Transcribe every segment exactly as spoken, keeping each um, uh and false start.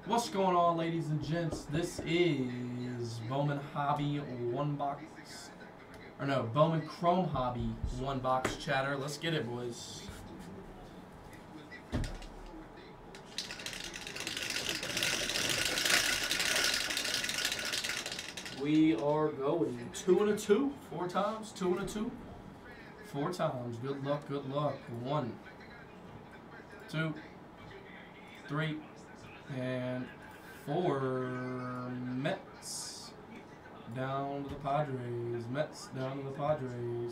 What's going on, ladies and gents? This is Bowman Hobby One Box, or no, Bowman Chrome Hobby One Box Chatter. Let's get it, boys. We are going two and a two, four times, two and a two, four times. Good luck, good luck. One, two, three, and four. Mets down to the Padres. Mets down to the Padres.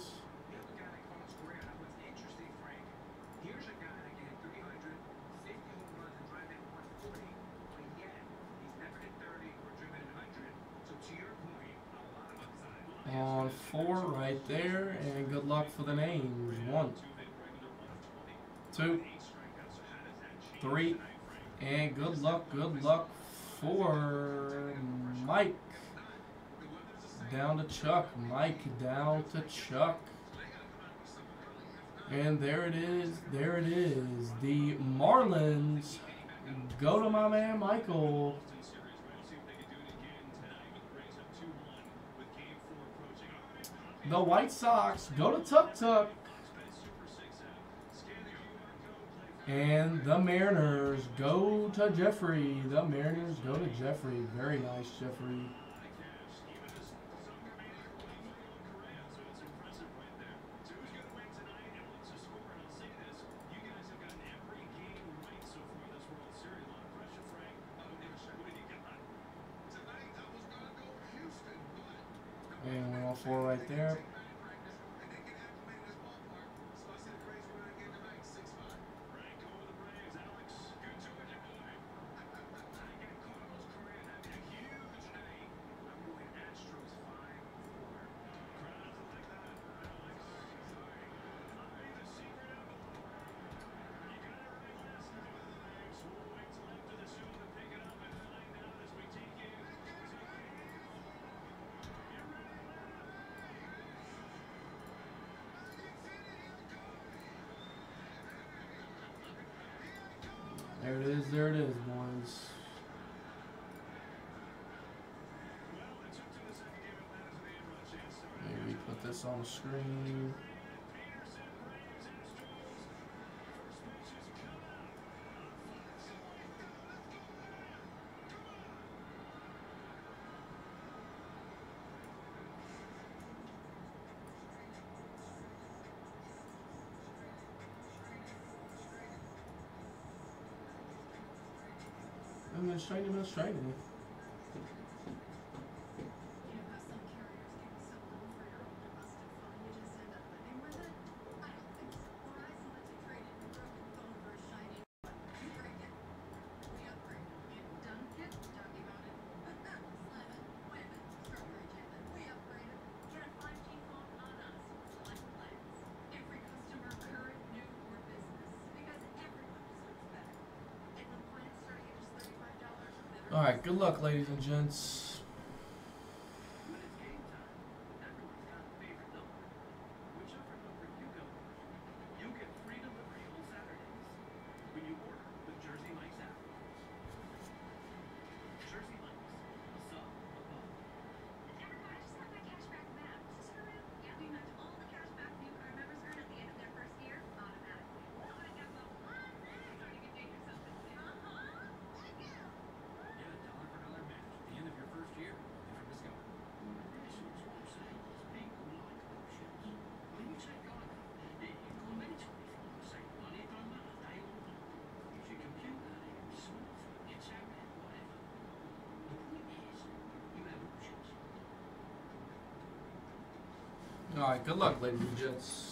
On four right there, and good luck for the names. One, two, three, and good luck, good luck for Mike. Down to Chuck. Mike down to Chuck. And there it is, there it is. The Marlins go to my man Michael. The White Sox go to Tuck Tuck. And the Mariners go to Jeffrey. The Mariners go to Jeffrey. Very nice, Jeffrey. And one oh four right there. There it is, there it is, boys. Maybe put this on the screen. Administrating, administrating. All right, good luck, ladies and gents. All right, good luck, ladies and gents.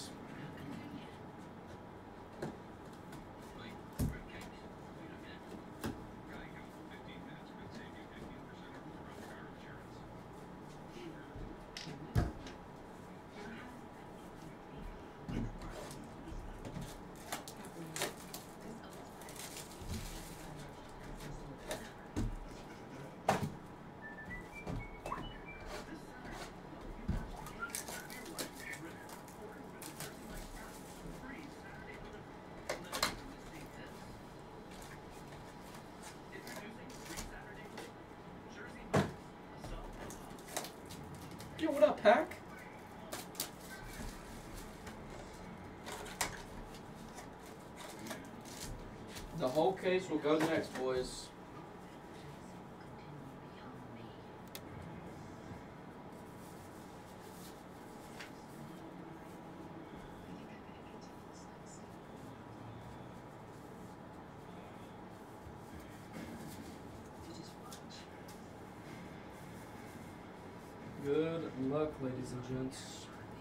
pack. The whole case will go next, boys. Good luck, ladies and gents.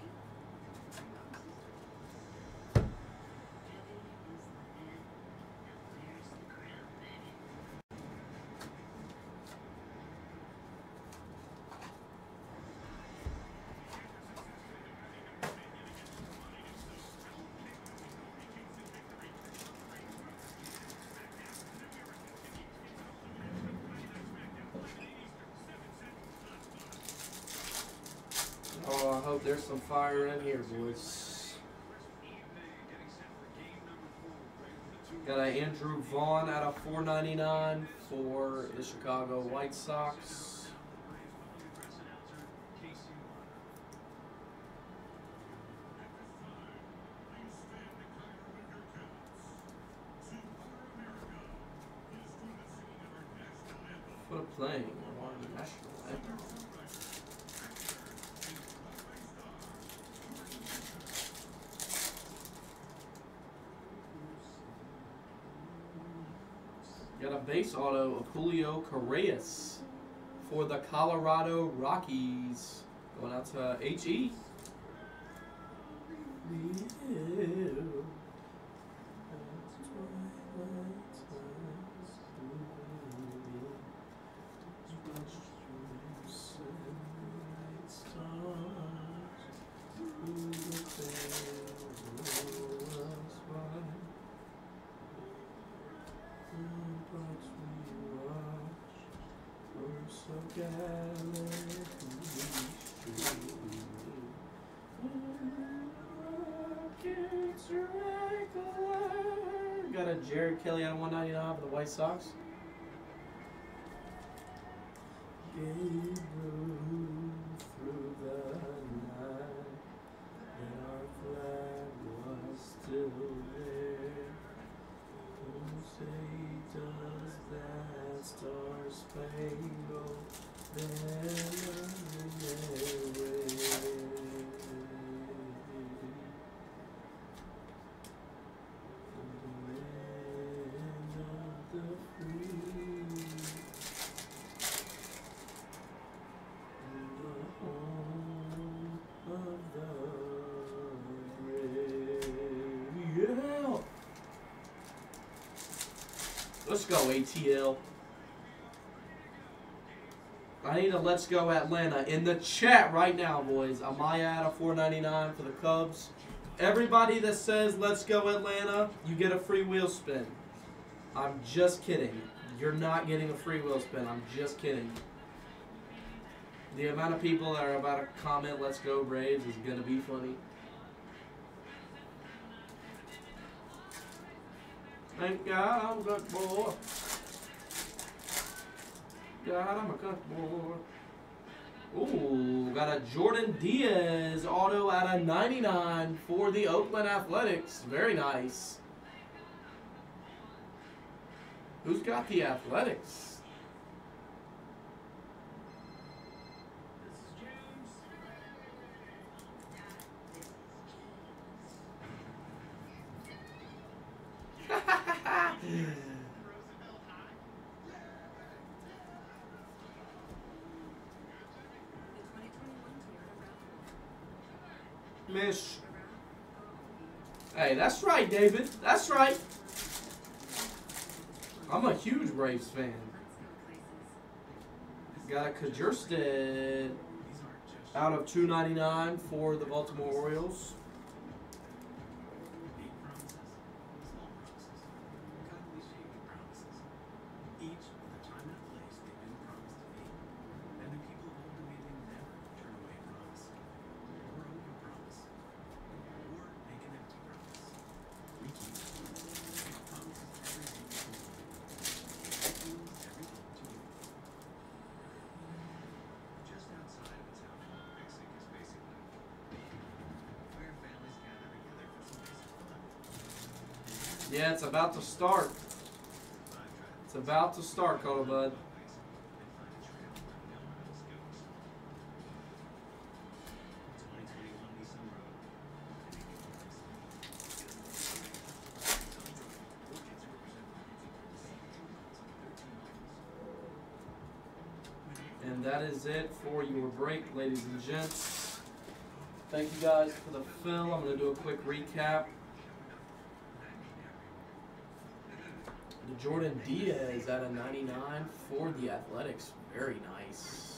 Oh, I hope there's some fire in here, boys. Got an Andrew Vaughn out of four ninety-nine for the Chicago White Sox. For playing on the national anthem. Got a base auto of Julio Correas for the Colorado Rockies. Going out to H E. Got a Jared Kelly out of one ninety-nine for the White Sox. Gave through the night, and our flag was still there. Who say does that star spangled banner wave? Let's go, A T L. I need a Let's Go Atlanta in the chat right now, boys. Amaya out of four ninety-nine for the Cubs. Everybody that says Let's Go Atlanta, you get a free wheel spin. I'm just kidding. You're not getting a free wheel spin. I'm just kidding. The amount of people that are about to comment Let's Go Braves is going to be funny. Thank God I'm a good boy. God, I'm a good boy. Ooh, got a Jordan Diaz auto out of ninety-nine for the Oakland Athletics. Very nice. Who's got the Athletics? Mish. Hey, that's right, David. That's right. I'm a huge Braves fan. Got a Kjerstad out of two ninety-nine for the Baltimore Orioles. Yeah, it's about to start. It's about to start, Color Bud. And that is it for your break, ladies and gents. Thank you guys for the fill. I'm going to do a quick recap. The Jordan Diaz at a ninety-nine for the Athletics. Very nice.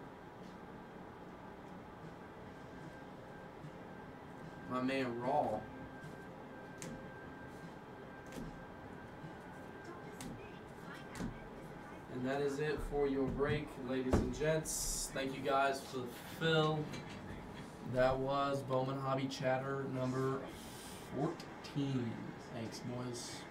My man Raw. And that is it for your break, ladies and gents. Thank you guys for the fill. That was Bowman Hobby Chatter number fourteen. Thanks, boys.